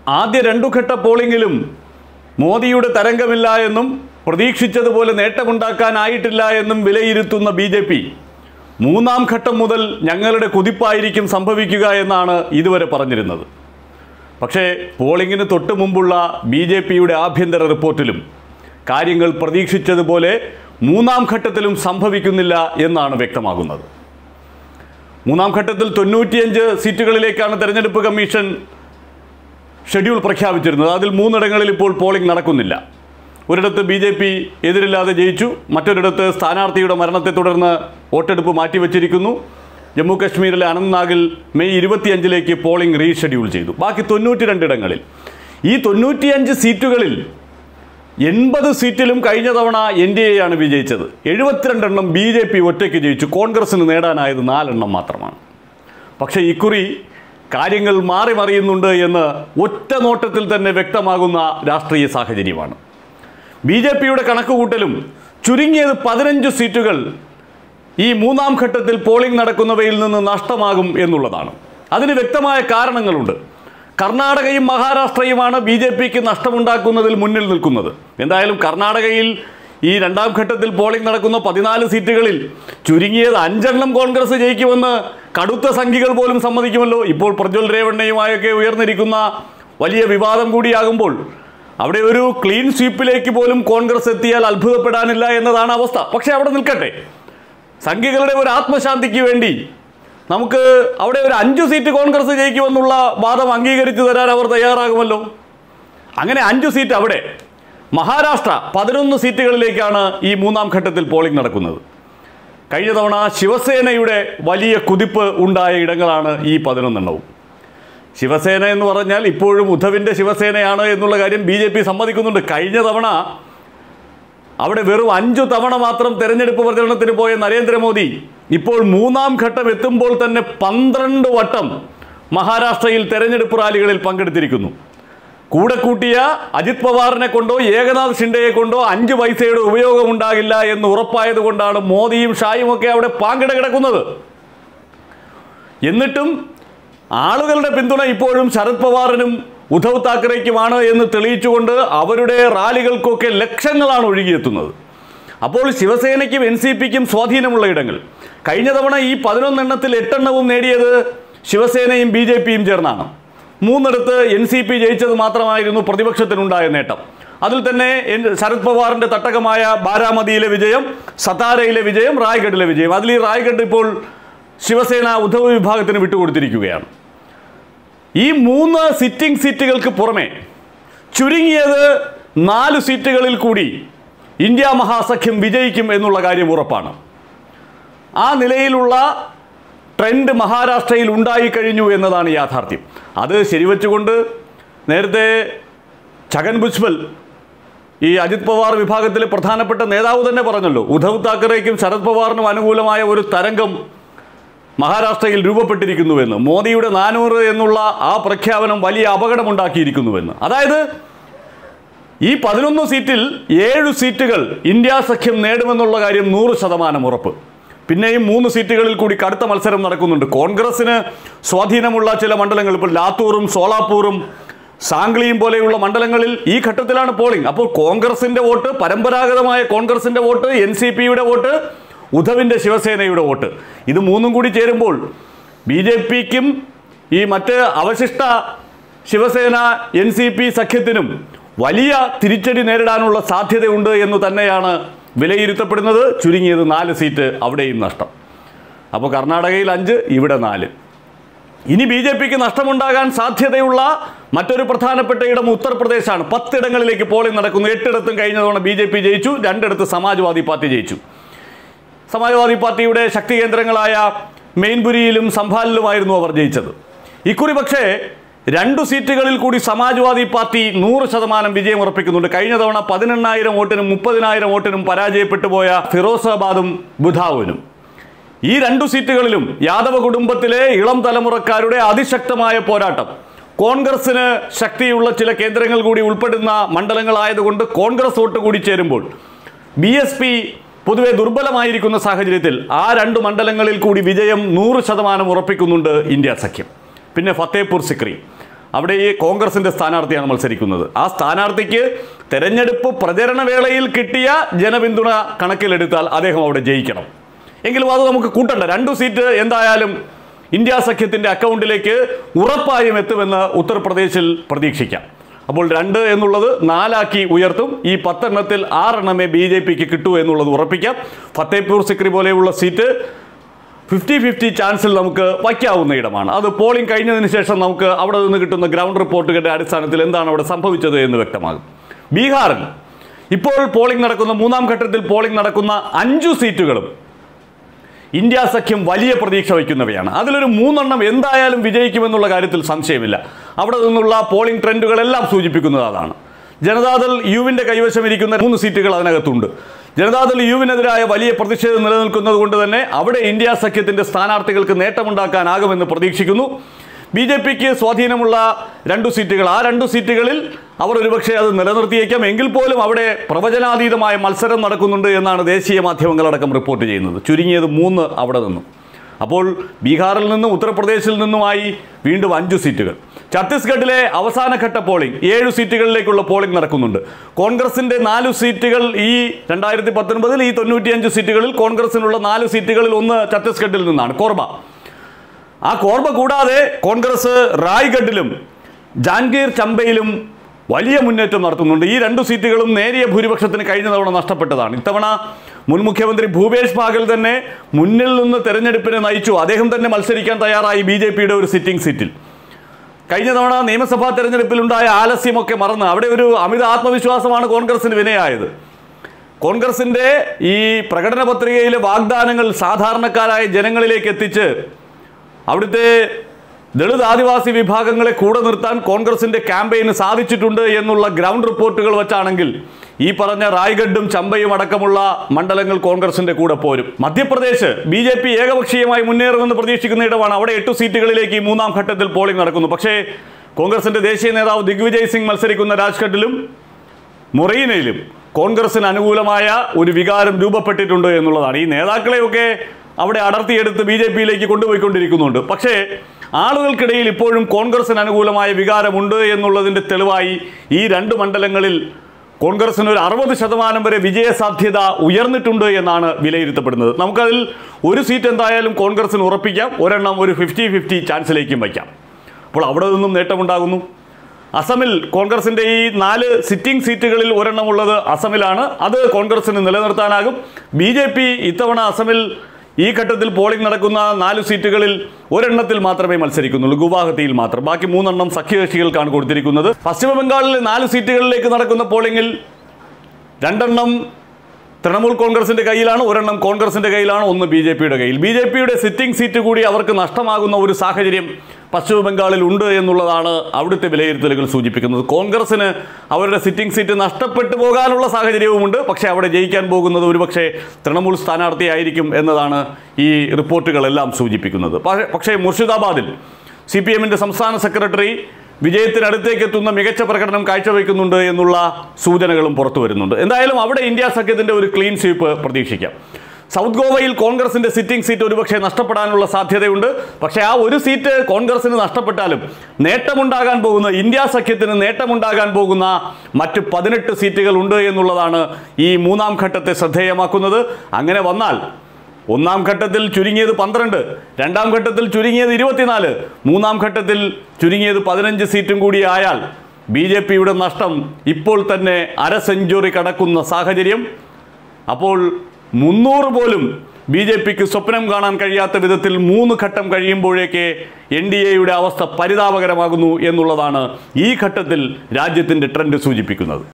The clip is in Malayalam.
ആദ്യ രണ്ടുഘട്ട പോളിംഗിലും മോദിയുടെ തരംഗമില്ല എന്നും പ്രതീക്ഷിച്ചതുപോലെ നേട്ടമുണ്ടാക്കാനായിട്ടില്ല എന്നും വിലയിരുത്തുന്ന BJP മൂന്നാം ഘട്ടം മുതൽ ഞങ്ങളുടെ കുതിപ്പായിരിക്കും സംഭവിക്കുക എന്നാണ് ഇതുവരെ പറഞ്ഞിരുന്നത്. പക്ഷേ പോളിംഗിന് തൊട്ട് മുമ്പുള്ള BJPയുടെ ആഭ്യന്തര റിപ്പോർട്ടിലും കാര്യങ്ങൾ പ്രതീക്ഷിച്ചതുപോലെ മൂന്നാം ഘട്ടത്തിലും സംഭവിക്കുന്നില്ല എന്നാണ് വ്യക്തമാകുന്നത്. മൂന്നാം ഘട്ടത്തിൽ 95 സീറ്റുകളിലേക്കാണ് തെരഞ്ഞെടുപ്പ് കമ്മീഷൻ ഷെഡ്യൂൾ പ്രഖ്യാപിച്ചിരുന്നത്. അതിൽ 3 ഇടങ്ങളിൽ ഇപ്പോൾ പോളിംഗ് നടക്കുന്നില്ല. ഒരിടത്ത് BJP എതിരില്ലാതെ ജയിച്ചു, മറ്റൊരിടത്ത് സ്ഥാനാർത്ഥിയുടെ മരണത്തെ തുടർന്ന് വോട്ടെടുപ്പ് മാറ്റിവെച്ചിരിക്കുന്നു. ജമ്മു കശ്മീരിലെ അനന്ത്നാഗിൽ മെയ് 25 പോളിംഗ് റീഷെഡ്യൂൾ ചെയ്തു. ബാക്കി 92 ഇടങ്ങളിൽ ഈ 95 സീറ്റുകളിൽ 80 സീറ്റിലും കഴിഞ്ഞ തവണ NDA ആണ് വിജയിച്ചത്. 72 എണ്ണം BJP ഒറ്റയ്ക്ക് ജയിച്ചു. കോൺഗ്രസിന് നേടാനായത് 4 എണ്ണം മാത്രമാണ്. പക്ഷേ ഇക്കുറി കാര്യങ്ങൾ മാറി മറിയുന്നുണ്ട് എന്ന് ഒറ്റ നോട്ടത്തിൽ തന്നെ വ്യക്തമാകുന്ന രാഷ്ട്രീയ സാഹചര്യമാണ്. BJPയുടെ കണക്കുകൂട്ടലും ചുരുങ്ങിയത് 15 സീറ്റുകൾ ഈ മൂന്നാം ഘട്ടത്തിൽ പോളിംഗ് നടക്കുന്നവയിൽ നിന്ന് നഷ്ടമാകും എന്നുള്ളതാണ്. അതിന് വ്യക്തമായ കാരണങ്ങളുണ്ട്. കർണാടകയും മഹാരാഷ്ട്രയുമാണ് BJPക്ക് നഷ്ടമുണ്ടാക്കുന്നതിൽ മുന്നിൽ നിൽക്കുന്നത്. എന്തായാലും കർണാടകയിൽ ഈ രണ്ടാം ഘട്ടത്തിൽ പോളിംഗ് നടക്കുന്ന 14 സീറ്റുകളിൽ ചുരുങ്ങിയത് 5 എണ്ണം കോൺഗ്രസ് ജയിക്കുമെന്ന് കടുത്ത സംഖ്യകൾ പോലും സമ്മതിക്കുമല്ലോ. ഇപ്പോൾ പ്രജ്വൽ രേവണ്ണയുമായൊക്കെ ഉയർന്നിരിക്കുന്ന വലിയ വിവാദം കൂടിയാകുമ്പോൾ അവിടെ ഒരു ക്ലീൻ സ്വീപ്പിലേക്ക് പോലും കോൺഗ്രസ് എത്തിയാൽ അത്ഭുതപ്പെടാനില്ല എന്നതാണ് അവസ്ഥ. പക്ഷേ അവിടെ നിൽക്കട്ടെ, സംഖ്യകളുടെ ഒരു ആത്മശാന്തിക്ക് വേണ്ടി നമുക്ക് അവിടെ ഒരു 5 സീറ്റ് കോൺഗ്രസ് ജയിക്കുമെന്നുള്ള വാദം അംഗീകരിച്ചു തരാൻ അവർ തയ്യാറാകുമല്ലോ. അങ്ങനെ 5 സീറ്റ് അവിടെ. മഹാരാഷ്ട്ര 11 സീറ്റുകളിലേക്കാണ് ഈ മൂന്നാം ഘട്ടത്തിൽ പോളിംഗ് നടക്കുന്നത്. കഴിഞ്ഞ തവണ ശിവസേനയുടെ വലിയ കുതിപ്പ് ഉണ്ടായ ഇടങ്ങളാണ് ഈ 11 എണ്ണവും. ശിവസേന എന്ന് പറഞ്ഞാൽ ഇപ്പോഴും ഉദ്ധവിൻ്റെ ശിവസേനയാണ് എന്നുള്ള കാര്യം BJP സമ്മതിക്കുന്നുണ്ട്. കഴിഞ്ഞ തവണ അവിടെ വെറും 5 തവണ മാത്രം തെരഞ്ഞെടുപ്പ് പ്രചരണത്തിന് പോയ നരേന്ദ്രമോദി ഇപ്പോൾ മൂന്നാം ഘട്ടം എത്തുമ്പോൾ തന്നെ 12 വട്ടം മഹാരാഷ്ട്രയിൽ തെരഞ്ഞെടുപ്പ് റാലികളിൽ പങ്കെടുത്തിരിക്കുന്നു. കൂടെ കൂട്ടിയ അജിത് പവാറിനെ കൊണ്ടോ ഏകനാഥ് ഷിൻഡെയെ കൊണ്ടോ 5 പൈസയുടെ ഉപയോഗമുണ്ടാകില്ല എന്ന് ഉറപ്പായത് കൊണ്ടാണ് മോദിയും ഷായും ഒക്കെ അവിടെ പാങ്കട കിടക്കുന്നത്. എന്നിട്ടും ആളുകളുടെ പിന്തുണ ഇപ്പോഴും ശരത് പവാറിനും ഉദ്ധവ് താക്കറേക്കുമാണ് എന്ന് തെളിയിച്ചുകൊണ്ട് അവരുടെ റാലികൾക്കൊക്കെ ലക്ഷങ്ങളാണ് ഒഴുകിയെത്തുന്നത്. അപ്പോൾ ശിവസേനയ്ക്കും NCPക്കും സ്വാധീനമുള്ള ഇടങ്ങൾ. കഴിഞ്ഞ തവണ ഈ 11 എണ്ണത്തിൽ 8 എണ്ണവും നേടിയത് ശിവസേനയും BJPയും ചേർന്നാണ്. 3 ഇടത്ത് NCP ജയിച്ചത് മാത്രമായിരുന്നു പ്രതിപക്ഷത്തിനുണ്ടായ നേട്ടം. അതിൽ തന്നെ ശരത് പവാറിൻ്റെ തട്ടകമായ ബാരാമതിയിലെ വിജയം, സതാരയിലെ വിജയം, റായ്ഗഡിലെ വിജയം. അതിൽ ഈ റായ്ഗഡ് ഇപ്പോൾ ശിവസേന ഉദ്ധവ് വിഭാഗത്തിന് വിട്ടുകൊടുത്തിരിക്കുകയാണ്. ഈ 3 സിറ്റിംഗ് സീറ്റുകൾക്ക് പുറമെ ചുരുങ്ങിയത് 4 സീറ്റുകളിൽ കൂടി ഇന്ത്യ മഹാസഖ്യം വിജയിക്കും എന്നുള്ള കാര്യം ഉറപ്പാണ്. ആ നിലയിലുള്ള ട്രെൻഡ് മഹാരാഷ്ട്രയിൽ ഉണ്ടായിക്കഴിഞ്ഞു എന്നതാണ് യാഥാർത്ഥ്യം. അത് ശരിവെച്ചുകൊണ്ട് നേരത്തെ ഛഗൻ ഭുജ്ബൽ ഈ അജിത് പവാർ വിഭാഗത്തിലെ പ്രധാനപ്പെട്ട നേതാവ് തന്നെ പറഞ്ഞല്ലോ, ഉദ്ധവ് താക്കറേക്കും ശരത് പവാറിനും അനുകൂലമായ ഒരു തരംഗം മഹാരാഷ്ട്രയിൽ രൂപപ്പെട്ടിരിക്കുന്നുവെന്ന്. മോദിയുടെ 400 എന്നുള്ള ആ പ്രഖ്യാപനം വലിയ അപകടമുണ്ടാക്കിയിരിക്കുന്നുവെന്ന്. അതായത് ഈ 11 സീറ്റിൽ 7 സീറ്റുകൾ ഇന്ത്യ സഖ്യം നേടുമെന്നുള്ള കാര്യം 100% ഉറപ്പ്. പിന്നെയും 3 സീറ്റുകളിൽ കൂടി കടുത്ത മത്സരം നടക്കുന്നുണ്ട്. കോൺഗ്രസിന് സ്വാധീനമുള്ള ചില മണ്ഡലങ്ങൾ, ഇപ്പോൾ ലാത്തൂറും സോളാപൂറും സാംഗ്ലിയും പോലെയുള്ള മണ്ഡലങ്ങളിൽ ഈ ഘട്ടത്തിലാണ് പോളിംഗ്. അപ്പോൾ കോൺഗ്രസിൻ്റെ വോട്ട്, പരമ്പരാഗതമായ കോൺഗ്രസിൻ്റെ വോട്ട്, NCPയുടെ വോട്ട്, ഉദ്ധവിൻ്റെ ശിവസേനയുടെ വോട്ട്, ഇത് 3ഉം കൂടി ചേരുമ്പോൾ BJPക്കും ഈ മറ്റ് അവശിഷ്ട ശിവസേന NCP സഖ്യത്തിനും വലിയ തിരിച്ചടി നേരിടാനുള്ള സാധ്യതയുണ്ട് എന്ന് തന്നെയാണ് വിലയിരുത്തപ്പെടുന്നത്. ചുരുങ്ങിയത് 4 സീറ്റ് അവിടെയും നഷ്ടം. അപ്പോൾ കർണാടകയിൽ 5, ഇവിടെ 4. ഇനി BJPക്ക് നഷ്ടമുണ്ടാകാൻ സാധ്യതയുള്ള മറ്റൊരു പ്രധാനപ്പെട്ട ഇടം ഉത്തർപ്രദേശാണ്. 10 ഇടങ്ങളിലേക്ക് പോളിംഗ് നടക്കുന്നു. 8 ഇടത്തും കഴിഞ്ഞ തവണ BJP ജയിച്ചു, 2 ഇടത്ത് സമാജ്വാദി പാർട്ടി ജയിച്ചു. സമാജ്വാദി പാർട്ടിയുടെ ശക്തി കേന്ദ്രങ്ങളായ മെയിൻപുരിയിലും സംഭാലിലുമായിരുന്നു അവർ ജയിച്ചത്. ഇക്കുറി പക്ഷേ 2 സീറ്റുകളിൽ കൂടി സമാജ്വാദി പാർട്ടി 100% വിജയം ഉറപ്പിക്കുന്നുണ്ട്. കഴിഞ്ഞ തവണ 18,000 വോട്ടിനും 30,000 വോട്ടിനും പരാജയപ്പെട്ടു പോയ ഫിറോസാബാദും ബുധാവുനും. ഈ 2 സീറ്റുകളിലും യാദവ കുടുംബത്തിലെ ഇളം തലമുറക്കാരുടെ അതിശക്തമായ പോരാട്ടം. കോൺഗ്രസിന് ശക്തിയുള്ള ചില കേന്ദ്രങ്ങൾ കൂടി ഉൾപ്പെടുന്ന മണ്ഡലങ്ങളായതുകൊണ്ട് കോൺഗ്രസ് വോട്ട് കൂടി ചേരുമ്പോൾ BSP പൊതുവെ ദുർബലമായിരിക്കുന്ന സാഹചര്യത്തിൽ ആ 2 മണ്ഡലങ്ങളിൽ കൂടി വിജയം 100% ഉറപ്പിക്കുന്നുണ്ട് ഇന്ത്യ സഖ്യം. പിന്നെ ഫത്തേപൂർ സിക്രി, അവിടെ ഈ കോൺഗ്രസിൻ്റെ സ്ഥാനാർത്ഥിയാണ് മത്സരിക്കുന്നത്. ആ സ്ഥാനാർത്ഥിക്ക് തെരഞ്ഞെടുപ്പ് പ്രചരണ വേളയിൽ കിട്ടിയ ജനപിന്തുണ കണക്കിലെടുത്താൽ അദ്ദേഹം അവിടെ ജയിക്കണം. എങ്കിലും അത് നമുക്ക് കൂട്ടണ്ട. 2 സീറ്റ് എന്തായാലും ഇന്ത്യ സഖ്യത്തിൻ്റെ അക്കൗണ്ടിലേക്ക് ഉറപ്പായും എത്തുമെന്ന് ഉത്തർപ്രദേശിൽ പ്രതീക്ഷിക്കാം. അപ്പോൾ 2 എന്നുള്ളത് 4 ആക്കി ഉയർത്തും. ഈ 10 എണ്ണത്തിൽ 6 എണ്ണമേ BJPക്ക് കിട്ടൂ എന്നുള്ളത് ഉറപ്പിക്കാം. ഫത്തേപൂർ സിക്രി പോലെയുള്ള സീറ്റ് 50-50 ചാൻസിൽ നമുക്ക് വയ്ക്കാവുന്ന ഇടമാണ്. അത് പോളിംഗ് കഴിഞ്ഞതിന് ശേഷം നമുക്ക് അവിടെ നിന്ന് കിട്ടുന്ന ഗ്രൗണ്ട് റിപ്പോർട്ടുകളുടെ അടിസ്ഥാനത്തിൽ എന്താണ് അവിടെ സംഭവിച്ചത് എന്ന് വ്യക്തമാകും. ബീഹാറിൽ ഇപ്പോൾ പോളിംഗ് നടക്കുന്ന 3-ാം ഘട്ടത്തിൽ പോളിംഗ് നടക്കുന്ന 5 സീറ്റുകളും ഇന്ത്യ സഖ്യം വലിയ പ്രതീക്ഷ വയ്ക്കുന്നവയാണ്. അതിലൊരു 3 എണ്ണം എന്തായാലും വിജയിക്കുമെന്നുള്ള കാര്യത്തിൽ സംശയമില്ല. അവിടെ നിന്നുള്ള പോളിംഗ് ട്രെൻഡുകളെല്ലാം സൂചിപ്പിക്കുന്നത് അതാണ്. ജനതാദൾ യുവിൻ്റെ കൈവശം ഇരിക്കുന്ന 3 സീറ്റുകൾ അതിനകത്തുണ്ട്. ജനതാദൾ യുവിനെതിരായ വലിയ പ്രതിഷേധം നിലനിൽക്കുന്നത് കൊണ്ട് തന്നെ അവിടെ ഇന്ത്യ സഖ്യത്തിൻ്റെ സ്ഥാനാർത്ഥികൾക്ക് നേട്ടമുണ്ടാക്കാനാകുമെന്ന് പ്രതീക്ഷിക്കുന്നു. BJPക്ക് സ്വാധീനമുള്ള 2 സീറ്റുകൾ, ആ 2 സീറ്റുകളിൽ അവർ ഒരുപക്ഷെ അത് നിലനിർത്തിയേക്കാം. എങ്കിൽ പോലും അവിടെ പ്രവചനാതീതമായ മത്സരം നടക്കുന്നുണ്ട് എന്നാണ് ദേശീയ മാധ്യമങ്ങളടക്കം റിപ്പോർട്ട് ചെയ്യുന്നത്. ചുരുങ്ങിയത് 3 അവിടെ നിന്നും. അപ്പോൾ ബീഹാറിൽ നിന്നും ഉത്തർപ്രദേശിൽ നിന്നുമായി വീണ്ടും 5 സീറ്റുകൾ. ഛത്തീസ്ഗഡിലെ അവസാനഘട്ട പോളിംഗ് 7 സീറ്റുകളിലേക്കുള്ള പോളിംഗ് നടക്കുന്നുണ്ട്. കോൺഗ്രസിൻ്റെ 4 സീറ്റുകൾ ഈ 2019 ഈ 95 സീറ്റുകളിൽ കോൺഗ്രസിനുള്ള 4 സീറ്റുകളിൽ ഒന്ന് ഛത്തീസ്ഗഡിൽ നിന്നാണ്, കോർബ. ആ കോർബ കൂടാതെ കോൺഗ്രസ് റായ്ഗഡിലും ജാൻഗീർ ചമ്പയിലും വലിയ മുന്നേറ്റം നടത്തുന്നുണ്ട്. ഈ 2 സീറ്റുകളും നേരിയ ഭൂരിപക്ഷത്തിന് കഴിഞ്ഞ തവണ നഷ്ടപ്പെട്ടതാണ്. ഇത്തവണ മുൻ മുഖ്യമന്ത്രി ഭൂപേഷ് ബാഗൽ തന്നെ മുന്നിൽ നിന്ന് തെരഞ്ഞെടുപ്പിനെ നയിച്ചു. അദ്ദേഹം തന്നെ മത്സരിക്കാൻ തയ്യാറായി BJPയുടെ ഒരു സിറ്റിംഗ് സീറ്റിൽ. കഴിഞ്ഞ തവണ നിയമസഭാ തെരഞ്ഞെടുപ്പിലുണ്ടായ ആലസ്യമൊക്കെ മറന്ന് അവിടെ ഒരു അമിത ആത്മവിശ്വാസമാണ് കോൺഗ്രസിന് വിനയായത്. കോൺഗ്രസിൻ്റെ ഈ പ്രകടന പത്രികയിലെ വാഗ്ദാനങ്ങൾ സാധാരണക്കാരായ ജനങ്ങളിലേക്ക് എത്തിച്ച് അവിടുത്തെ ദളിത് ആദിവാസി വിഭാഗങ്ങളെ കൂടെ നിർത്താൻ കോൺഗ്രസിൻ്റെ ക്യാമ്പയിന് സാധിച്ചിട്ടുണ്ട് എന്നുള്ള ഗ്രൗണ്ട് റിപ്പോർട്ടുകൾ വെച്ചാണെങ്കിൽ ഈ പറഞ്ഞ റായ്ഗഡും ചമ്പയും അടക്കമുള്ള മണ്ഡലങ്ങൾ കോൺഗ്രസിൻ്റെ കൂടെ പോരും. മധ്യപ്രദേശ് BJP ഏകപക്ഷീയമായി മുന്നേറുമെന്ന് പ്രതീക്ഷിക്കുന്ന ഇടമാണ്. അവിടെ 8 സീറ്റുകളിലേക്ക് ഈ 3-ാം ഘട്ടത്തിൽ പോളിംഗ് നടക്കുന്നു. പക്ഷേ കോൺഗ്രസിൻ്റെ ദേശീയ നേതാവ് ദിഗ്വിജയ് സിംഗ് മത്സരിക്കുന്ന രാജ്ഘട്ടിലും മൊറീനയിലും കോൺഗ്രസിന് അനുകൂലമായ ഒരു വികാരം രൂപപ്പെട്ടിട്ടുണ്ട് എന്നുള്ളതാണ്. ഈ നേതാക്കളെയൊക്കെ അവിടെ അടർത്തിയെടുത്ത് BJPയിലേക്ക് കൊണ്ടുപോയിക്കൊണ്ടിരിക്കുന്നുണ്ട്. പക്ഷേ ആളുകൾക്കിടയിൽ ഇപ്പോഴും കോൺഗ്രസിന് അനുകൂലമായ വികാരമുണ്ട് എന്നുള്ളതിൻ്റെ തെളിവായി ഈ 2 മണ്ഡലങ്ങളിൽ കോൺഗ്രസിന് ഒരു 60% വരെ വിജയസാധ്യത ഉയർന്നിട്ടുണ്ട് എന്നാണ് വിലയിരുത്തപ്പെടുന്നത്. നമുക്കതിൽ ഒരു സീറ്റ് എന്തായാലും കോൺഗ്രസിന് ഉറപ്പിക്കാം. ഒരെണ്ണം ഒരു 50-50 ചാൻസിലേക്കും വയ്ക്കാം. അപ്പോൾ അവിടെ നിന്നും നേട്ടമുണ്ടാകുന്നു. അസമിൽ കോൺഗ്രസിൻ്റെ ഈ 4 സിറ്റിംഗ് സീറ്റുകളിൽ ഒരെണ്ണം ഉള്ളത് അസമിലാണ്. അത് കോൺഗ്രസിന് നിലനിർത്താനാകും. BJP ഇത്തവണ അസമിൽ ഈ ഘട്ടത്തിൽ പോളിംഗ് നടക്കുന്ന 4 സീറ്റുകളിൽ ഒരെണ്ണത്തിൽ മാത്രമേ മത്സരിക്കുന്നുള്ളൂ, ഗുവാഹത്തിയിൽ മാത്രം. ബാക്കി 3 എണ്ണം സഖ്യകക്ഷികൾക്കാണ് കൊടുത്തിരിക്കുന്നത്. പശ്ചിമ ബംഗാളിലെ 4 സീറ്റുകളിലേക്ക് നടക്കുന്ന പോളിംഗിൽ 2 എണ്ണം തൃണമൂൽ കോൺഗ്രസിൻ്റെ കയ്യിലാണ്, ഒരെണ്ണം കോൺഗ്രസിൻ്റെ കയ്യിലാണ്, ഒന്ന് BJPയുടെ കയ്യിൽ. BJPയുടെ സിറ്റിംഗ് സീറ്റ് കൂടി അവർക്ക് നഷ്ടമാകുന്ന ഒരു സാഹചര്യം പശ്ചിമ ബംഗാളിൽ ഉണ്ട് എന്നുള്ളതാണ് അവിടുത്തെ വിലയിരുത്തലുകൾ സൂചിപ്പിക്കുന്നത്. കോൺഗ്രസിന് അവരുടെ സിറ്റിംഗ് സീറ്റ് നഷ്ടപ്പെട്ടു പോകാനുള്ള സാഹചര്യവുമുണ്ട്. പക്ഷേ അവിടെ ജയിക്കാൻ പോകുന്നത് ഒരുപക്ഷെ തൃണമൂൽ സ്ഥാനാർത്ഥിയായിരിക്കും എന്നതാണ് ഈ റിപ്പോർട്ടുകളെല്ലാം സൂചിപ്പിക്കുന്നത്. പക്ഷേ മുർഷിദാബാദിൽ CPMൻ്റെ സംസ്ഥാന സെക്രട്ടറി വിജയത്തിനടുത്തേക്ക് എത്തുന്ന മികച്ച പ്രകടനം കാഴ്ചവെക്കുന്നുണ്ട് എന്നുള്ള സൂചനകളും പുറത്തു വരുന്നുണ്ട്. എന്തായാലും അവിടെ ഇന്ത്യ സഖ്യത്തിൻ്റെ ഒരു ക്ലീൻ സ്വീപ്പ് പ്രതീക്ഷിക്കാം. സൗത്ത് ഗോവയിൽ കോൺഗ്രസിൻ്റെ സിറ്റിംഗ് സീറ്റ് ഒരുപക്ഷെ നഷ്ടപ്പെടാനുള്ള സാധ്യതയുണ്ട്. പക്ഷേ ആ ഒരു സീറ്റ് കോൺഗ്രസിന് നഷ്ടപ്പെട്ടാലും നേട്ടമുണ്ടാകാൻ പോകുന്ന, ഇന്ത്യ സഖ്യത്തിന് നേട്ടമുണ്ടാകാൻ പോകുന്ന മറ്റ് 18 സീറ്റുകൾ ഉണ്ട് എന്നുള്ളതാണ് ഈ 3-ാം ഘട്ടത്തെ ശ്രദ്ധേയമാക്കുന്നത്. അങ്ങനെ വന്നാൽ 1-ാം ഘട്ടത്തിൽ ചുരുങ്ങിയത് 12, 2-ാം ഘട്ടത്തിൽ ചുരുങ്ങിയത് 24, 3-ാം ഘട്ടത്തിൽ ചുരുങ്ങിയത് 15 സീറ്റും കൂടി ആയാൽ BJPയുടെ നഷ്ടം ഇപ്പോൾ തന്നെ അര സെഞ്ചുറി കടക്കുന്ന സാഹചര്യം. അപ്പോൾ 300 പോലും BJPക്ക് സ്വപ്നം കാണാൻ കഴിയാത്ത വിധത്തിൽ 3 ഘട്ടം കഴിയുമ്പോഴേക്ക് NDAയുടെ അവസ്ഥ പരിതാപകരമാകുന്നു എന്നുള്ളതാണ് ഈ ഘട്ടത്തിൽ രാജ്യത്തിൻ്റെ ട്രെൻഡ് സൂചിപ്പിക്കുന്നത്.